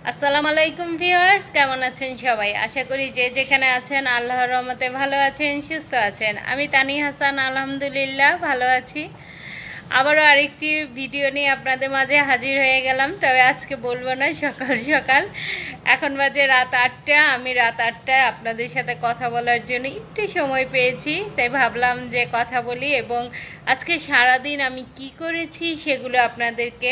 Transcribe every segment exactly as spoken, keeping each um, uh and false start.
আসসালামু আলাইকুম ভিউয়ার্স, কেমন আছেন সবাই? আশা করি যে যেখানে আছেন আল্লাহর রহমতে ভালো আছেন, সুস্থ আছেন। আমি তানি হাসান আলহামদুলিল্লাহ ভালো আছি। আবারও আরেকটি ভিডিও নিয়ে আপনাদের মাঝে হাজির হয়ে গেলাম। তবে আজকে বলবো না সকাল সকাল, এখন বাজে রাত আটটা। আমি রাত আটটায় আপনাদের সাথে কথা বলার জন্য একটু সময় পেয়েছি, তাই ভাবলাম যে কথা বলি এবং আজকে সারাদিন আমি কি করেছি সেগুলো আপনাদেরকে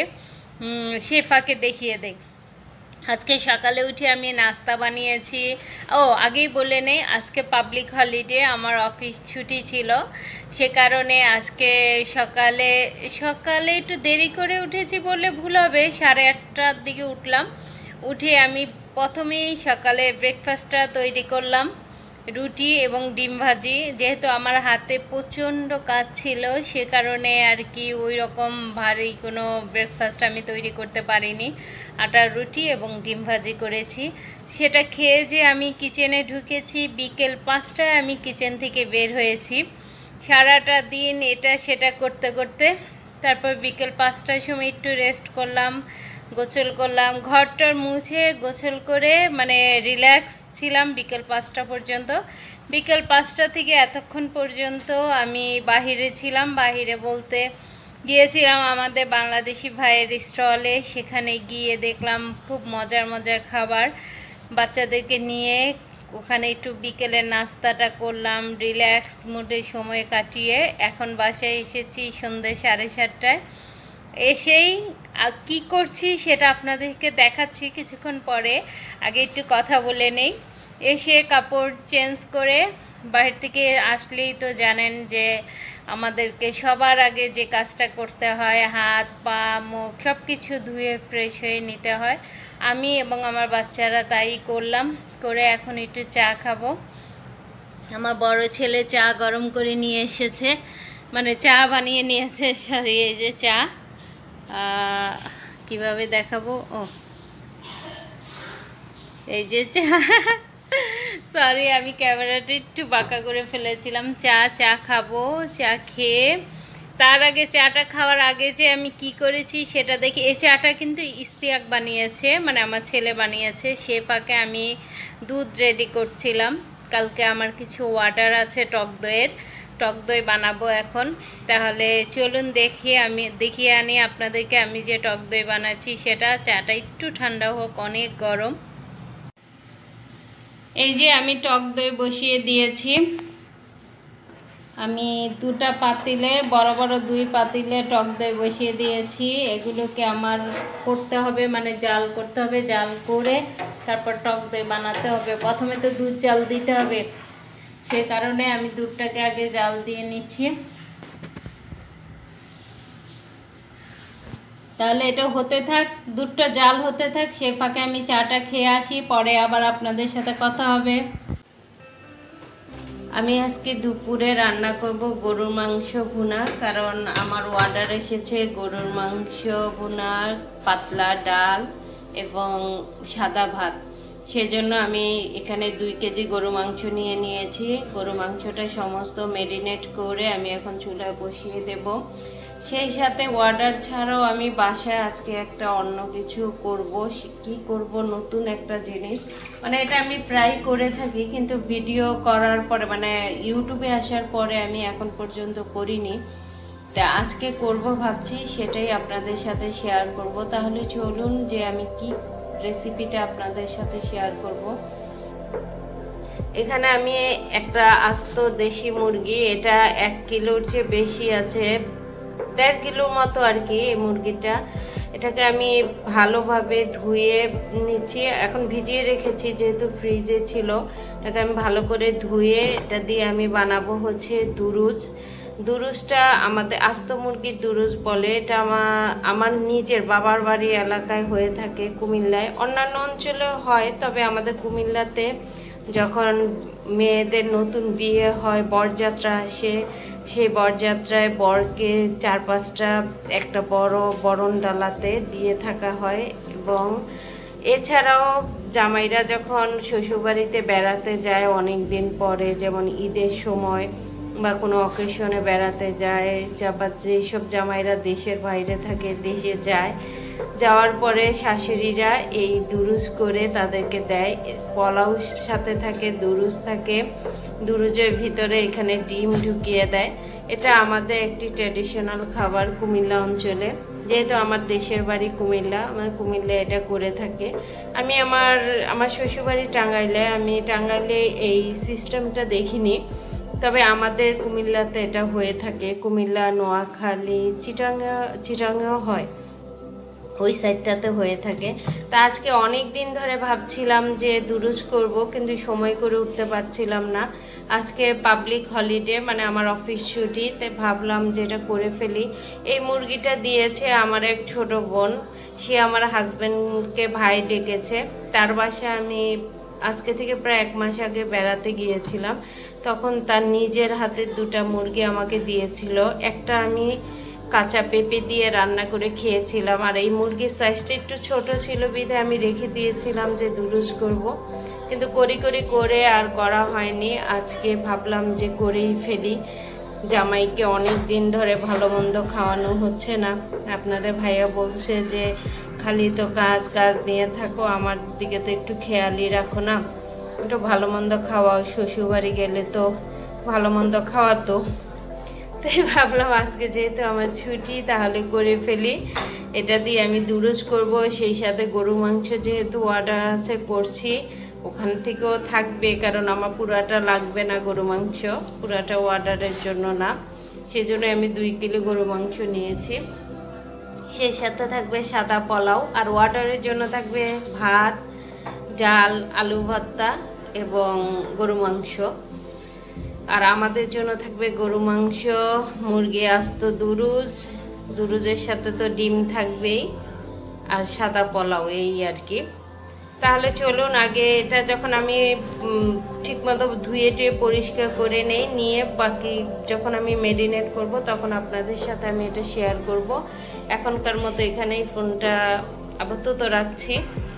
সে ফাঁকে দেখিয়ে দেই। আজকে সকালে উঠে আমি নাস্তা বানিয়েছি। ও আগেই বলে নেই, আজকে পাবলিক হলিডে, আমার অফিস ছুটি ছিল, সে কারণে আজকে সকালে সকালে একটু দেরি করে উঠেছি বললে ভুল হবে। সাড়ে আটটার দিকে উঠলাম। উঠে আমি প্রথমেই সকালে ব্রেকফাস্টটা তৈরি করলাম, রুটি এবং ডিম ভাজি। যেহেতু আমার হাতে প্রচণ্ড কাজ ছিল, সে কারণে আর কি ওই রকম ভারী কোনো ব্রেকফাস্ট আমি তৈরি করতে পারিনি। আটার রুটি এবং ডিম ভাজি করেছি। সেটা খেয়ে যে আমি কিচেনে ঢুকেছি, বিকেল পাঁচটায় আমি কিচেন থেকে বের হয়েছি। সারাটা দিন এটা সেটা করতে করতে তারপর বিকেল পাঁচটার সময় একটু রেস্ট করলাম, গোসল করলাম, ঘরটার মুছে গোসল করে মানে রিল্যাক্স ছিলাম বিকেল পাঁচটা পর্যন্ত। বিকেল পাঁচটা থেকে এতক্ষণ পর্যন্ত আমি বাহিরে ছিলাম। বাহিরে বলতে গিয়েছিলাম আমাদের বাংলাদেশি ভাইয়ের স্টলে। সেখানে গিয়ে দেখলাম খুব মজার মজার খাবার, বাচ্চাদেরকে নিয়ে ওখানে একটু বিকেলের নাস্তাটা করলাম, রিল্যাক্স মুডে সময় কাটিয়ে এখন বাসায় এসেছি সন্ধ্যে সাড়ে সাতটায়। এসেই কি করছি সেটা আপনাদেরকে দেখাচ্ছি কিছুক্ষণ পরে। আগে একটু কথা বলে নেই। এসে কাপড় চেঞ্জ করে বাহির থেকে আসলেই তো জানেন যে আমাদেরকে সবার আগে যে কাজটা করতে হয়, হাত পা মুখ সব কিছু ধুয়ে ফ্রেশ হয়ে নিতে হয়। আমি এবং আমার বাচ্চারা তাই করলাম। করে এখন একটু চা খাবো। আমার বড় ছেলে চা গরম করে নিয়ে এসেছে, মানে চা বানিয়ে নিয়েছে। সরি, এই যে চা কিভাবে দেখাবো, ও এই যে চা। সরি, আমি ক্যামেরাটা একটু বাঁকা করে ফেলেছিলাম। চা চা খাবো। চা খেয়ে তার আগে চাটা খাওয়ার আগে যে আমি কি করেছি সেটা দেখি। এই চাটা কিন্তু ইস্তিয়াক বানিয়েছে, মানে আমার ছেলে বানিয়েছে। সে ফাঁকে আমি দুধ রেডি করছিলাম। কালকে আমার কিছু অর্ডার আছে টক দইয়ের, টক দই বানাবো এখন। তাহলে চলুন দেখিয়ে আমি দেখিয়ে আনি আপনাদেরকে আমি যে টক দই বানাচ্ছি সেটা। চাটা একটু ঠান্ডা হোক, অনেক গরম। এই যে আমি টক দই বসিয়ে দিয়েছি। আমি দুটা পাতিলে, বড় বড় দুই পাতিলে টক দই বসিয়ে দিয়েছি। এগুলোকে আমার করতে হবে, মানে জাল করতে হবে। জাল করে তারপর টক দই বানাতে হবে। প্রথমে তো দুধ জাল দিতে হবে, সে কারণে আমি দুধটাকে আগে জাল দিয়ে নিচ্ছি। তাহলে এটা হতে থাক, দুধটা জাল হতে থাক, সে ফাঁকে আমি চাটা খেয়ে আসি, পরে আবার আপনাদের সাথে কথা হবে। আমি আজকে দুপুরে রান্না করব গরুর মাংস ভুনা, কারণ আমার অর্ডার এসেছে গরুর মাংস ভুনা, পাতলা ডাল এবং সাদা ভাত। সেজন্য আমি এখানে দুই কেজি গরু মাংস নিয়ে নিয়েছি। গরু মাংসটা সমস্ত মেরিনেট করে আমি এখন চুলায় বসিয়ে দেব। সেই সাথে অর্ডার ছাড়াও আমি বাসায় আজকে একটা অন্য কিছু করব। কি করব, নতুন একটা জিনিস, মানে এটা আমি প্রায় করে থাকি কিন্তু ভিডিও করার পরে, মানে ইউটিউবে আসার পরে আমি এখন পর্যন্ত করিনি। তা আজকে করব ভাবছি, সেটাই আপনাদের সাথে শেয়ার করব। তাহলে চলুন যে আমি কি রেসিপিটা আপনাদের সাথে শেয়ার করব। এখানে আমি একটা আস্ত দেশি মুরগি, এটা এক কিলোর চেয়ে বেশি আছে, দেড় কিলোর মতো আর কি এই মুরগিটা। এটাকে আমি ভালোভাবে ধুয়ে নিচ্ছি, এখন ভিজিয়ে রেখেছি যেহেতু ফ্রিজে ছিল। এটাকে আমি ভালো করে ধুয়ে এটা দিয়ে আমি বানাবো হচ্ছে দুরুজ। দুরুজটা আমাদের আস্ত মুরগির দুরুজ বলে। এটা আমার আমার নিজের বাবার বাড়ি এলাকায় হয়ে থাকে, কুমিল্লায়। অন্যান্য অঞ্চলেও হয়, তবে আমাদের কুমিল্লাতে যখন মেয়েদের নতুন বিয়ে হয়, বরযাত্রা আসে, সেই বরযাত্রায় বরকে চার পাঁচটা একটা বড় বরণ ডালাতে দিয়ে থাকা হয়। এবং এছাড়াও জামাইরা যখন শ্বশুরবাড়িতে বেড়াতে যায় অনেক দিন পরে, যেমন ঈদের সময় বা কোনো অকেশনে বেড়াতে যায়, বা যেসব জামাইরা দেশের বাইরে থাকে দেশে যায়, যাওয়ার পরে শাশুড়িরা এই দুরুজ করে তাদেরকে দেয়। পোলাও সাথে থাকে, দুরুজ থাকে, দুরুজের ভিতরে এখানে ডিম ঢুকিয়ে দেয়। এটা আমাদের একটি ট্র্যাডিশনাল খাবার কুমিল্লা অঞ্চলে। যেহেতু আমার দেশের বাড়ি কুমিল্লা, আমার কুমিল্লা এটা করে থাকে। আমি আমার আমার শ্বশুরবাড়ি টাঙ্গাইলে, আমি টাঙ্গাইলে এই সিস্টেমটা দেখিনি, তবে আমাদের কুমিল্লাতে এটা হয়ে থাকে। কুমিল্লা, নোয়াখালী, চিটাঙ্গা চিটাঙ্গাও হয়, ওই সাইডটাতে হয়ে থাকে। তা আজকে অনেক দিন ধরে ভাবছিলাম যে দুরুজ করব, কিন্তু সময় করে উঠতে পারছিলাম না। আজকে পাবলিক হলিডে, মানে আমার অফিস ছুটি, তাই ভাবলাম যে এটা করে ফেলি। এই মুরগিটা দিয়েছে আমার এক ছোট বোন, সে আমার হাজব্যান্ডকে ভাই ডেকেছে। তার বাসায় আমি আজকে থেকে প্রায় এক মাস আগে বেড়াতে গিয়েছিলাম, তখন তার নিজের হাতে দুটা মুরগি আমাকে দিয়েছিল। একটা আমি কাঁচা পেঁপে দিয়ে রান্না করে খেয়েছিলাম, আর এই মুরগির সাইজটা একটু ছোট ছিল বিধে আমি রেখে দিয়েছিলাম যে দুরুজ করব, কিন্তু করি করি করে আর করা হয়নি। আজকে ভাবলাম যে করেই ফেলি। জামাইকে অনেক দিন ধরে ভালো মন্দ খাওয়ানো হচ্ছে না। আপনাদের ভাইয়া বলছে যে খালি তো কাজ কাজ নিয়ে থাকো, আমার দিকে তো একটু খেয়ালই রাখো না, একটু ভালো মন্দ খাওয়াও, শ্বশুরবাড়ি গেলে তো ভালো মন্দ খাওয়াতো। তাই ভাবলাম আজকে যেহেতু আমার ছুটি, তাহলে করে ফেলি। এটা দিয়ে আমি দুরুজ করব, সেই সাথে গরু মাংস যেহেতু অর্ডার আছে করছি, ওখান থেকেও থাকবে, কারণ আমার পুরাটা লাগবে না গরু মাংস, পুরাটা অর্ডারের জন্য না, সেজন্য আমি দুই কিলো গরু মাংস নিয়েছি। সেই সাথে থাকবে সাদা পোলাও, আর অর্ডারের জন্য থাকবে ভাত, ডাল, আলু ভর্তা এবং গরু মাংস। আর আমাদের জন্য থাকবে গরু মাংস, মুরগি আস্ত, দুরুজ, দুরুজের সাথে তো ডিম থাকবেই, আর সাদা পোলাও, এই আর কি। তাহলে চলুন আগে এটা যখন আমি ঠিকমতো ধুয়ে টুয়ে পরিষ্কার করে নেই, নিয়ে বাকি যখন আমি মেরিনেট করব তখন আপনাদের সাথে আমি এটা শেয়ার করব। এখনকার মতো এখানেই ফোনটা আপাতত রাখছি।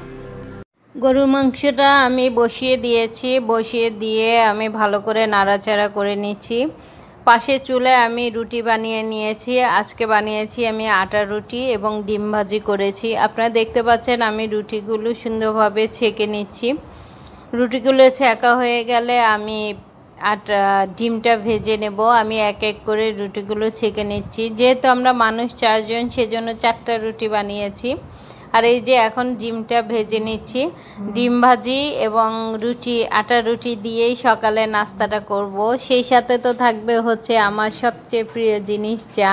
গরুর মাংসটা আমি বসিয়ে দিয়েছি, বসিয়ে দিয়ে আমি ভালো করে নাড়াচাড়া করে নিচ্ছি। পাশে চুলায় আমি রুটি বানিয়ে নিয়েছি। আজকে বানিয়েছি আমি আটার রুটি এবং ডিম ভাজি করেছি। আপনারা দেখতে পাচ্ছেন আমি রুটিগুলো সুন্দরভাবে ছেঁকে নিচ্ছি। রুটিগুলো ছেঁকা হয়ে গেলে আমি আটা ডিমটা ভেজে নেব। আমি এক এক করে রুটিগুলো ছেঁকে নিচ্ছি। যেহেতু আমরা মানুষ চারজন, সেজন্য চারটা রুটি বানিয়েছি। আর এই যে এখন ডিমটা ভেজে নিচ্ছি। ডিম ভাজি এবং রুটি, আটা রুটি দিয়েই সকালে নাস্তাটা করব। সেই সাথে তো থাকবে হচ্ছে আমার সবচেয়ে প্রিয় জিনিস চা।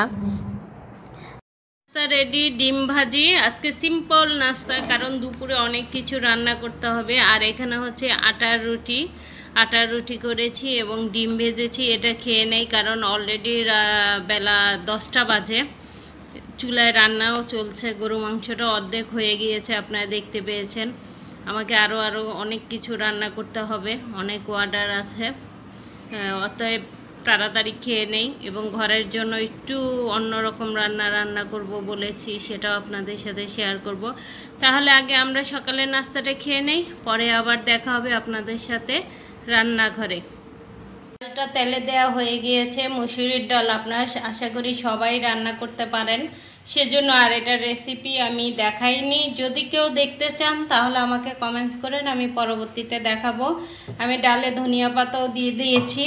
নাস্তা রেডি, ডিম ভাজি। আজকে সিম্পল নাস্তা, কারণ দুপুরে অনেক কিছু রান্না করতে হবে। আর এখানে হচ্ছে আটার রুটি, আটার রুটি করেছি এবং ডিম ভেজেছি। এটা খেয়ে নেই, কারণ অলরেডি বেলা দশটা বাজে। চুলায় রান্নাও চলছে, গরু মাংসটা অর্ধেক হয়ে গিয়েছে, আপনারা দেখতে পেয়েছেন। আমাকে আরও আরও অনেক কিছু রান্না করতে হবে, অনেক অর্ডার আছে। অতএব তাড়াতাড়ি খেয়ে নেই এবং ঘরের জন্য একটু অন্যরকম রান্না রান্না করব বলেছি, সেটাও আপনাদের সাথে শেয়ার করব। তাহলে আগে আমরা সকালের নাস্তাটা খেয়ে নেই, পরে আবার দেখা হবে আপনাদের সাথে রান্নাঘরে। ডালটা তেলে দেওয়া হয়ে গিয়েছে, মুসুরির ডাল। আপনারা আশা করি সবাই রান্না করতে পারেন, সেজন্য আর এটার রেসিপি আমি দেখাইনি। যদি কেউ দেখতে চান তাহলে আমাকে কমেন্টস করেন, আমি পরবর্তীতে দেখাবো। আমি ডালে ধনিয়া পাতাও দিয়ে দিয়েছি,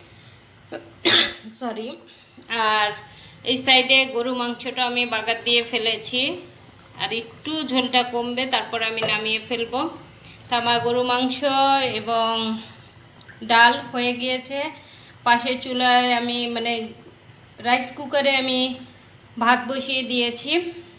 সরি। আর এই সাইডে গরু মাংসটা আমি বাগার দিয়ে ফেলেছি, আর একটু ঝোলটা কমবে, তারপর আমি নামিয়ে ফেলবো। তা আমার গরু মাংস এবং ডাল হয়ে গিয়েছে। পাশে চুলায় আমি মানে রাইস কুকারে আমি ভাত বসিয়ে দিয়েছি।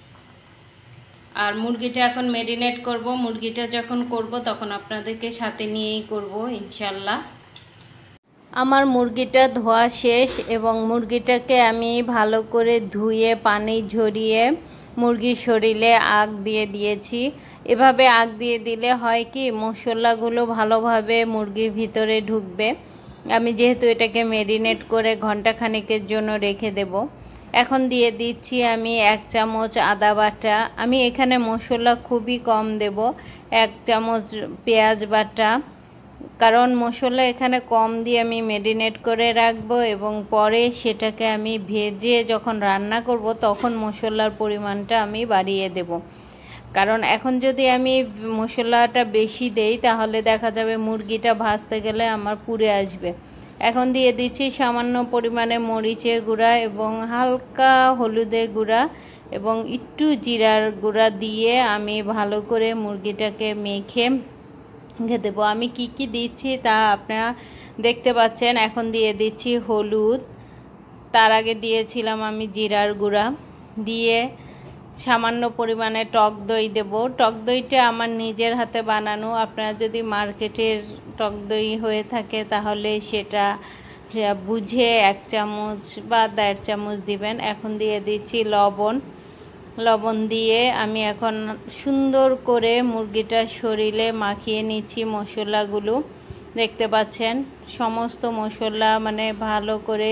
আর মুরগিটা এখন ম্যারিনেট করব। মুরগিটা যখন করব তখন আপনাদেরকে সাথে নিয়েই করব ইনশাল্লাহ। আমার মুরগিটা ধোয়া শেষ এবং মুরগিটাকে আমি ভালো করে ধুয়ে পানি ঝরিয়ে মুরগির শরীরে আগ দিয়ে দিয়েছি। এভাবে আগ দিয়ে দিলে হয় কি, মশলাগুলো ভালোভাবে মুরগির ভিতরে ঢুকবে। আমি যেহেতু এটাকে ম্যারিনেট করে ঘন্টা খানেকের জন্য রেখে দেব। এখন দিয়ে দিচ্ছি আমি এক চামচ আদা বাটা। আমি এখানে মশলা খুবই কম দেব। এক চামচ পেঁয়াজ বাটা, কারণ মশলা এখানে কম দিয়ে আমি ম্যারিনেট করে রাখবো এবং পরে সেটাকে আমি ভেজে যখন রান্না করব তখন মশলার পরিমাণটা আমি বাড়িয়ে দেব। কারণ এখন যদি আমি মশলাটা বেশি দেই তাহলে দেখা যাবে মুরগিটা ভাজতে গেলে আমার পুড়ে আসবে। এখন দিয়ে দিচ্ছি সামান্য পরিমাণে মরিচের গুঁড়া এবং হালকা হলুদের গুঁড়া এবং একটু জিরার গুঁড়া দিয়ে আমি ভালো করে মুরগিটাকে মেখে ঘে দেবো। আমি কি কি দিচ্ছি তা আপনারা দেখতে পাচ্ছেন। এখন দিয়ে দিচ্ছি হলুদ, তার আগে দিয়েছিলাম আমি জিরার গুঁড়া, দিয়ে সামান্য পরিমাণে টক দই দেব। টক দইটা আমার নিজের হাতে বানানো, আপনারা যদি মার্কেটের টক দই হয়ে থাকে তাহলে সেটা বুঝে এক চামচ বা দেড় চামচ দিবেন। এখন দিয়ে দিচ্ছি লবণ। লবণ দিয়ে আমি এখন সুন্দর করে মুরগিটার শরীরে মাখিয়ে নিচ্ছি মশলাগুলো। দেখতে পাচ্ছেন সমস্ত মশলা মানে ভালো করে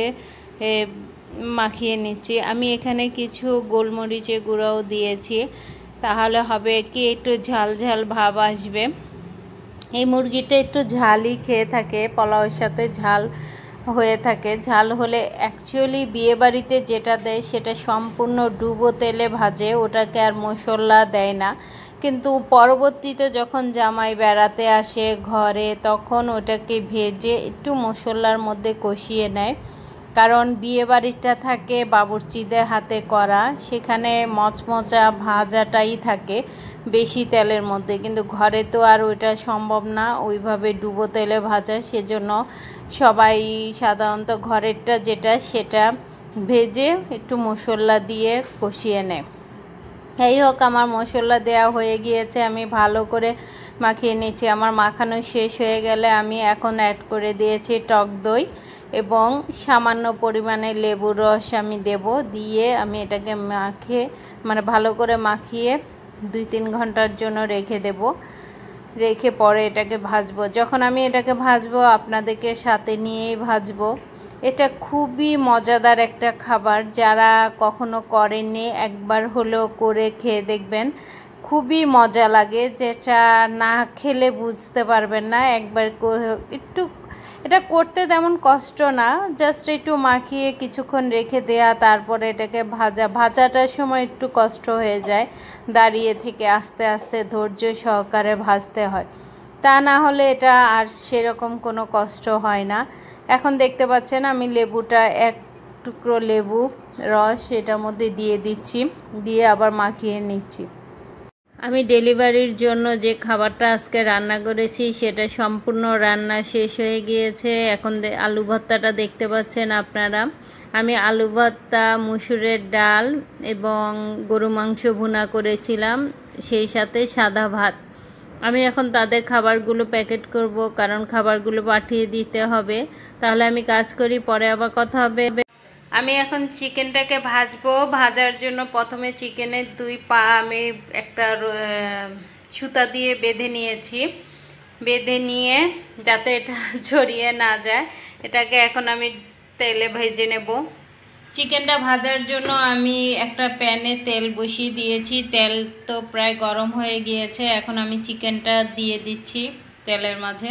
মাখিয়ে নিচ্ছি। আমি এখানে কিছু গোলমরিচের গুঁড়োও দিয়েছি, তাহলে হবে কি একটু ঝাল ঝাল ভাব আসবে। এই মুরগিটা একটু ঝালই খেয়ে থাকে, পোলাওয়ের সাথে ঝাল হয়ে থাকে। ঝাল হলে অ্যাকচুয়ালি বিয়েবাড়িতে যেটা দেয় সেটা সম্পূর্ণ ডুবো তেলে ভাজে, ওটাকে আর মশলা দেয় না। কিন্তু পরবর্তীতে যখন জামাই বেড়াতে আসে ঘরে তখন ওটাকে ভেজে একটু মশলার মধ্যে কষিয়ে নেয়। কারণ বিয়েবাড়িটা থাকে বাবুর্চিদের হাতে করা, সেখানে মচমচা ভাজাটাই থাকে বেশি তেলের মধ্যে, কিন্তু ঘরে তো আর ওইটা সম্ভব না ওইভাবে ডুবো তেলে ভাজা। সেজন্য সবাই সাধারণত ঘরেরটা যেটা সেটা ভেজে একটু মশলা দিয়ে কষিয়ে নেয়। এই হোক, আমার মশলা দেওয়া হয়ে গিয়েছে, আমি ভালো করে মাখিয়ে নিচ্ছি। আমার মাখানো শেষ হয়ে গেলে আমি এখন অ্যাড করে দিয়েছি টক দই এবং সামান্য পরিমাণে লেবুর রস আমি দেব। দিয়ে আমি এটাকে মাখিয়ে মানে ভালো করে মাখিয়ে দুই তিন ঘন্টার জন্য রেখে দেব। রেখে পরে এটাকে ভাজবো। যখন আমি এটাকে ভাজবো আপনাদেরকে সাথে নিয়েই ভাজবো। এটা খুবই মজাদার একটা খাবার, যারা কখনো করেননি একবার হলেও করে খেয়ে দেখবেন, খুবই মজা লাগে, যেটা না খেলে বুঝতে পারবেন না। একবার একটু এটা করতে তেমন কষ্ট না, জাস্ট একটু মাখিয়ে কিছুক্ষণ রেখে দেয়া, তারপরে এটাকে ভাজা ভাজাটার সময় একটু কষ্ট হয়ে যায়, দাঁড়িয়ে থেকে আস্তে আস্তে ধৈর্য সহকারে ভাজতে হয়, তা না হলে এটা আর সেরকম কোনো কষ্ট হয় না। এখন দেখতে পাচ্ছেন আমি লেবুটা এক টুকরো লেবু রস এটার মধ্যে দিয়ে দিচ্ছি, দিয়ে আবার মাখিয়ে নিচ্ছি। আমি ডেলিভারির জন্য যে খাবারটা আজকে রান্না করেছি সেটা সম্পূর্ণ রান্না শেষ হয়ে গিয়েছে। এখন আলু ভর্তাটা দেখতে পাচ্ছেন আপনারা। আমি আলু ভর্তা, মুসুরের ডাল এবং গরু মাংস ভুনা করেছিলাম, সেই সাথে সাদা ভাত। আমি এখন তাদের খাবারগুলো প্যাকেট করব, কারণ খাবারগুলো পাঠিয়ে দিতে হবে। তাহলে আমি কাজ করি, পরে আবার কথা হবে। আমি এখন চিকেনটাকে ভাজবো। ভাজার জন্য প্রথমে চিকেনের দুই পা আমি একটা সুতা দিয়ে বেঁধে নিয়েছি। বেঁধে নিয়ে যাতে এটা ছড়িয়ে না যায়, এটাকে এখন আমি তেলে ভেজে নেব। চিকেনটা ভাজার জন্য আমি একটা প্যানে তেল বসিয়ে দিয়েছি। তেল তো প্রায় গরম হয়ে গিয়েছে, এখন আমি চিকেনটা দিয়ে দিচ্ছি তেলের মাঝে।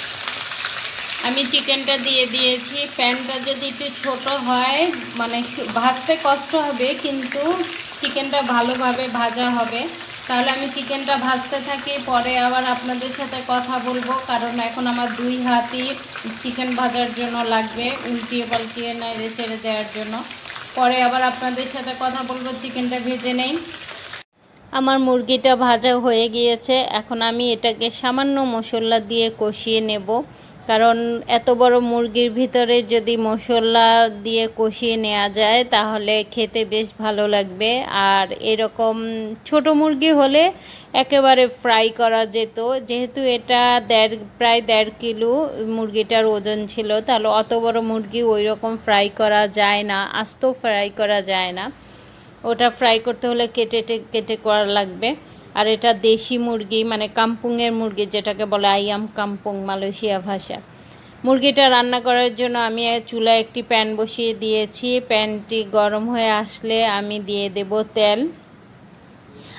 আমি চিকেনটা দিয়ে দিয়েছি। প্যানটা যদি একটু ছোটো হয় মানে ভাজতে কষ্ট হবে, কিন্তু চিকেনটা ভালোভাবে ভাজা হবে। তাহলে আমি চিকেনটা ভাজতে থাকি, পরে আবার আপনাদের সাথে কথা বলবো, কারণ এখন আমার দুই হাতই চিকেন ভাজার জন্য লাগবে, উল্টিয়ে পাল্টিয়ে নেড়ে ছেড়ে দেওয়ার জন্য। পরে আবার আপনাদের সাথে কথা বলবো, চিকেনটা ভেজে নেই। আমার মুরগিটা ভাজা হয়ে গিয়েছে, এখন আমি এটাকে সামান্য মশলা দিয়ে কষিয়ে নেব। কারণ এত বড় মুরগির ভিতরে যদি মশলা দিয়ে কষিয়ে নেওয়া যায় তাহলে খেতে বেশ ভালো লাগবে। আর এরকম ছোট মুরগি হলে একেবারে ফ্রাই করা যেত, যেহেতু এটা দেড় প্রায় দেড় কিলো মুরগিটার ওজন ছিল, তাহলে অত বড় মুরগি ওই রকম ফ্রাই করা যায় না, আস্ত ফ্রাই করা যায় না। ওটা ফ্রাই করতে হলে কেটে কেটে করা লাগবে। আর এটা দেশি মুরগি, মানে কাম্পুংয়ের মুরগি, যেটাকে বলে আইয়াম কাম্পুং মালয়েশিয়া ভাষা। মুরগিটা রান্না করার জন্য আমি চুলায় একটি প্যান বসিয়ে দিয়েছি। প্যানটি গরম হয়ে আসলে আমি দিয়ে দেব তেল।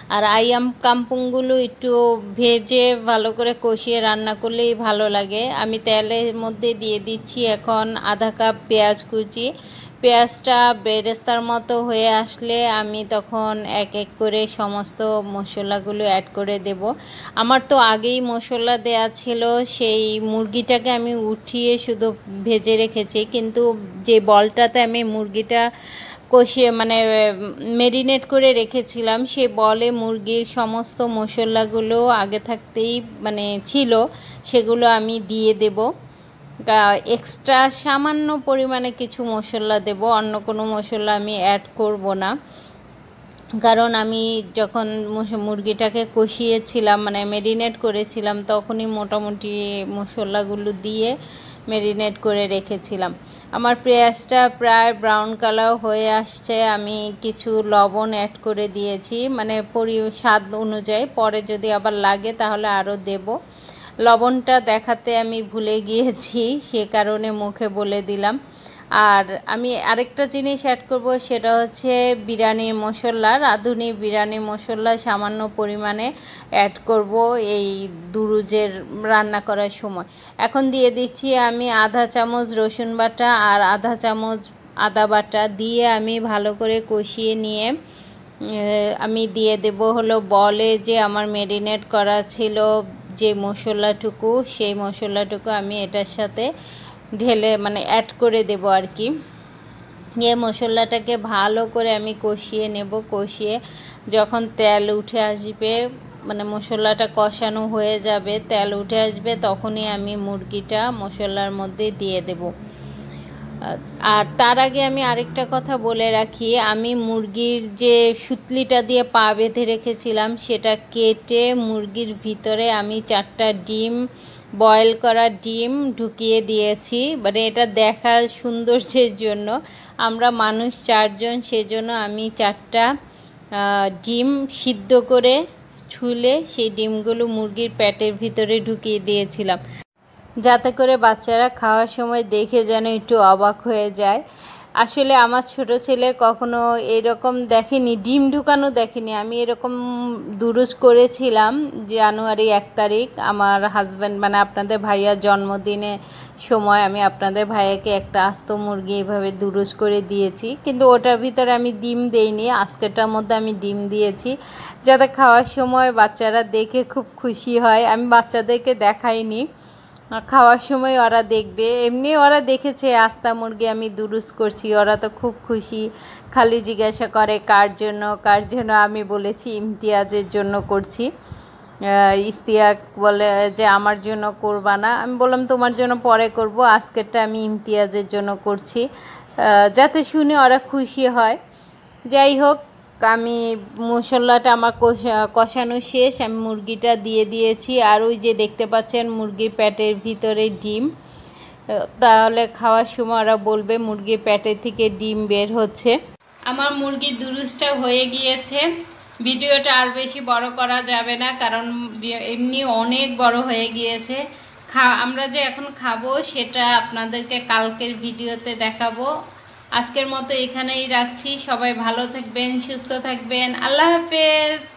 আর আইয়াম কাম্পুংগুলো একটু ভেজে ভালো করে কষিয়ে রান্না করলেই ভালো লাগে। আমি তেলের মধ্যে দিয়ে দিচ্ছি এখন আধা কাপ পেঁয়াজ কুচি। পেঁয়াজটা বেরেস্তার মতো হয়ে আসলে আমি তখন এক এক করে সমস্ত মশলাগুলো অ্যাড করে দেব। আমার তো আগেই মশলা দেয়া ছিল, সেই মুরগিটাকে আমি উঠিয়ে শুধু ভেজে রেখেছি, কিন্তু যে বলটাতে আমি মুরগিটা কষিয়ে মানে ম্যারিনেট করে রেখেছিলাম সেই বলে মুরগির সমস্ত মশলাগুলো আগে থাকতেই মানে ছিল, সেগুলো আমি দিয়ে দেব। এক্সট্রা সামান্য পরিমাণে কিছু মশলা দেব, অন্য কোনো মশলা আমি অ্যাড করব না, কারণ আমি যখন মুরগিটাকে কষিয়েছিলাম মানে ম্যারিনেট করেছিলাম তখনই মোটামুটি মশলাগুলো দিয়ে ম্যারিনেট করে রেখেছিলাম। আমার পেঁয়াজটা প্রায় ব্রাউন কালার হয়ে আসছে, আমি কিছু লবণ অ্যাড করে দিয়েছি মানে পরি স্বাদ অনুযায়ী, পরে যদি আবার লাগে তাহলে আরও দেব। লবণটা দেখাতে আমি ভুলে গিয়েছি, সে কারণে মুখে বলে দিলাম। আর আমি আরেকটা জিনিস অ্যাড করব, সেটা হচ্ছে বিরিয়ানির মশলা, রাঁধুনি বিরিয়ানি মশলা সামান্য পরিমাণে অ্যাড করব এই দুরুজের রান্না করার সময়। এখন দিয়ে দিচ্ছি আমি আধা চামচ রসুন বাটা আর আধা চামচ আদা বাটা দিয়ে আমি ভালো করে কষিয়ে নিয়ে আমি দিয়ে দেব হলো বলে যে আমার ম্যারিনেট করা ছিল যে মশলাটুকু, সেই মশলাটুকু আমি এটার সাথে ঢেলে মানে অ্যাড করে দেব আর কি। এই মশলাটাকে ভালো করে আমি কষিয়ে নেব, কষিয়ে যখন তেল উঠে আসবে মানে মশলাটা কষানো হয়ে যাবে, তেল উঠে আসবে, তখনই আমি মুরগিটা মশলার মধ্যে দিয়ে দেব। আর তার আগে আমি আরেকটা কথা বলে রাখি, আমি মুরগির যে সুতলিটা দিয়ে পা বেঁধে রেখেছিলাম সেটা কেটে মুরগির ভিতরে আমি চারটা ডিম, বয়েল করা ডিম ঢুকিয়ে দিয়েছি, মানে এটা দেখা সৌন্দর্যের জন্য। আমরা মানুষ চারজন, সেজন্য আমি চারটা ডিম সিদ্ধ করে ছুলে সেই ডিমগুলো মুরগির পেটের ভিতরে ঢুকিয়ে দিয়েছিলাম, যাতে করে বাচ্চারা খাওয়ার সময় দেখে যেন একটু অবাক হয়ে যায়। আসলে আমার ছোট ছেলে কখনো এরকম দেখেনি, ডিম ঢুকানো দেখেনি। আমি এরকম দুরুজ করেছিলাম জানুয়ারি এক তারিখ আমার হাজব্যান্ড মানে আপনাদের ভাইয়ার জন্মদিনের সময়, আমি আপনাদের ভাইয়াকে একটা আস্ত মুরগি এভাবে দুরুজ করে দিয়েছি, কিন্তু ওটার ভিতরে আমি ডিম দেইনি। আজকেরটার মধ্যে আমি ডিম দিয়েছি যাতে খাওয়ার সময় বাচ্চারা দেখে খুব খুশি হয়। আমি বাচ্চাদেরকে দেখাইনি, খাওয়ার সময় ওরা দেখবে, এমনি ওরা দেখেছে আস্তা মুরগি আমি দুরুজ করছি, ওরা তো খুব খুশি, খালি জিজ্ঞাসা করে কার জন্য কার জন্য। আমি বলেছি ইমতিয়াজের জন্য করছি। ইস্তিয়াক বলে যে আমার জন্য করবা না, আমি বললাম তোমার জন্য পরে করব, আজকেরটা আমি ইমতিয়াজের জন্য করছি, যাতে শুনে ওরা খুশি হয়। যাই হোক, আমি মশলাটা আমার কষা কষানো শেষ, আমি মুরগিটা দিয়ে দিয়েছি। আর ওই যে দেখতে পাচ্ছেন মুরগির পেটের ভিতরে ডিম, তাহলে খাওয়ার সময় ওরা বলবে মুরগির পেটের থেকে ডিম বের হচ্ছে। আমার মুরগির দুরুজটা হয়ে গিয়েছে। ভিডিওটা আর বেশি বড় করা যাবে না, কারণ এমনি অনেক বড় হয়ে গিয়েছে। খা আমরা যে এখন খাবো সেটা আপনাদেরকে কালকের ভিডিওতে দেখাবো। আজকের মতো এখানেই রাখছি। সবাই ভালো থাকবেন, সুস্থ থাকবেন। আল্লাহ হাফেজ।